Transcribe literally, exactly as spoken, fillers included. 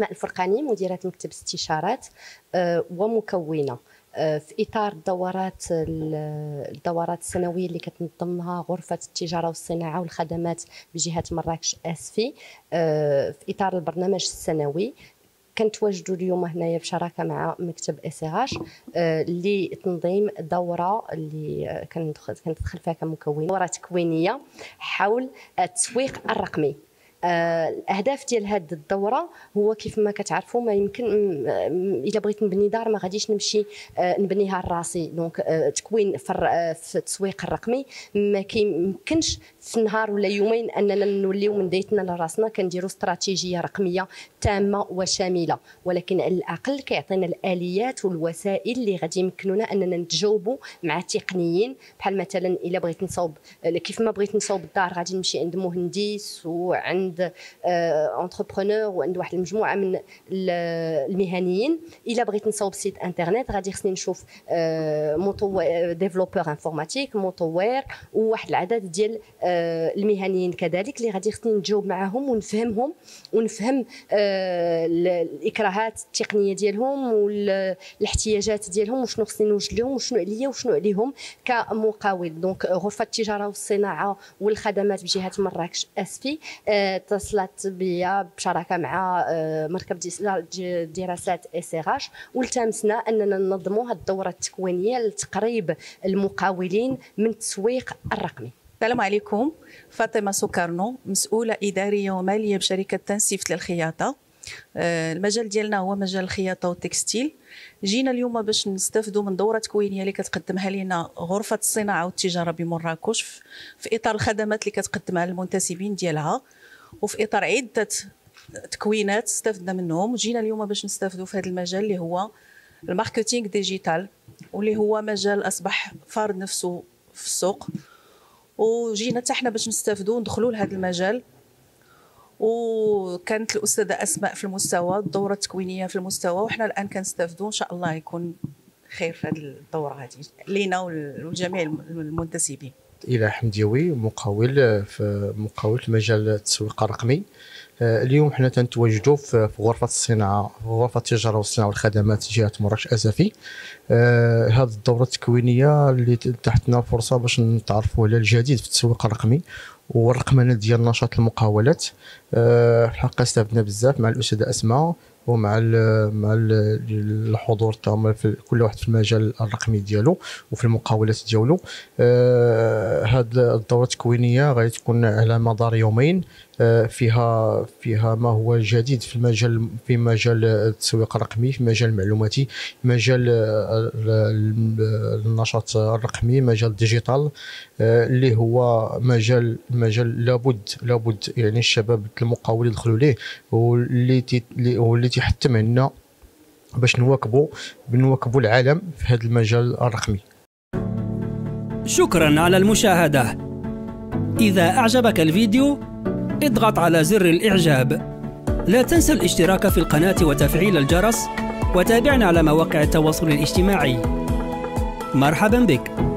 أسماء الفرقاني، مديرة مكتب استشارات ومكونة في إطار الدورات الدورات السنوية اللي كتنظمها غرفة التجارة والصناعة والخدمات بجهة مراكش أسفي في إطار البرنامج السنوي. كنتواجدوا اليوم هنايا بشراكه مع مكتب اسيغاش لتنظيم دوره اللي كندخل كندخل فيها كمكون، دوره تكوينيه حول التسويق الرقمي. الاهداف ديال هذه الدوره هو كيف ما كتعرفوا ما يمكن الا بغيت نبني دار ما غاديش نمشي نبنيها لراسي. دونك تكوين في التسويق الرقمي ما كيمكنش في نهار ولا يومين اننا نوليو من ديتنا لراسنا كنديروا استراتيجيه رقميه تامه وشامله، ولكن على الاقل كيعطينا الاليات والوسائل اللي غادي يمكنونا اننا نتجاوبوا مع التقنيين. بحال مثلا الا بغيت نصاوب كيف ما بغيت نصاوب الدار غادي نمشي عند مهندس وعند انتربرونور وعند واحد المجموعه من المهنيين. الا بغيت نصاوب سيت انترنت غادي خصني نشوف موتو ديفلوبور انفورماتيك، مطور، وواحد العدد ديال المهنيين كذلك اللي غادي خصني نتجاوب معاهم ونفهمهم ونفهم الاكراهات التقنيه ديالهم والاحتياجات ديالهم وشنو خصني نوجد لهم وشنو عليا وشنو عليهم كمقاول. دونك غرفه التجاره والصناعه والخدمات بجهه مراكش اسفي اتصلت بيا بشراكه مع مركب دراسات اسيغاش والتمسنا اننا ننظموا هذه الدوره التكوينيه لتقريب المقاولين من التسويق الرقمي. السلام عليكم، فاطمه سكرنو، مسؤوله اداريه وماليه بشركه تنسيف للخياطه. المجال ديالنا هو مجال الخياطه والتكستيل. جينا اليوم باش نستافدوا من دوره تكوينيه اللي كتقدمها لنا غرفه الصناعه والتجاره بمراكش في اطار الخدمات اللي كتقدمها للمنتسبين ديالها، وفي اطار عده تكوينات استفدنا منهم. جينا اليوم باش نستافدوا في هذا المجال اللي هو الماركتينغ ديجيتال، واللي هو مجال اصبح فارض نفسه في السوق، وجينا حتى حنا باش نستافدوا وندخلوا لهذا المجال. وكانت الاستاذه اسماء في المستوى، الدوره التكوينيه في المستوى، وحنا الان كنستافدوا. ان شاء الله يكون خير في هذه الدوره هذه لينا ولجميع المنتسبين. إلى حمديوي، مقاول في مقاول في مجال التسويق الرقمي. اليوم حنا تنتواجدوا في غرفه الصناعه غرفه التجاره والصناعه والخدمات جهه مراكش اسفي. آه هذه الدوره التكوينيه اللي تحت لنا فرصه باش نتعرفوا على الجديد في التسويق الرقمي والرقمنه ديال نشاط المقاولات. آه الحقيقه استفدنا بزاف مع الاستاذه اسماء ومع ال مع ال الحضور تاعهم في كل واحد في المجال الرقمي ديالو وفي المقاولات ديالو. آه هذه الدوره التكوينيه غادي تكون على مدار يومين، آه فيها فيها ما هو جديد في المجال في مجال التسويق الرقمي، في مجال المعلوماتي، مجال النشاط الرقمي، مجال الديجيتال، آه اللي هو مجال مجال لابد لابد يعني الشباب المقاولين يدخلوا ليه، واللي واللي تيحتم عندنا باش نواكبوا بنواكبوا العالم في هذا المجال الرقمي. شكرا على المشاهدة. إذا أعجبك الفيديو اضغط على زر الإعجاب. لا تنسى الاشتراك في القناة وتفعيل الجرس، وتابعنا على مواقع التواصل الاجتماعي. مرحبا بك.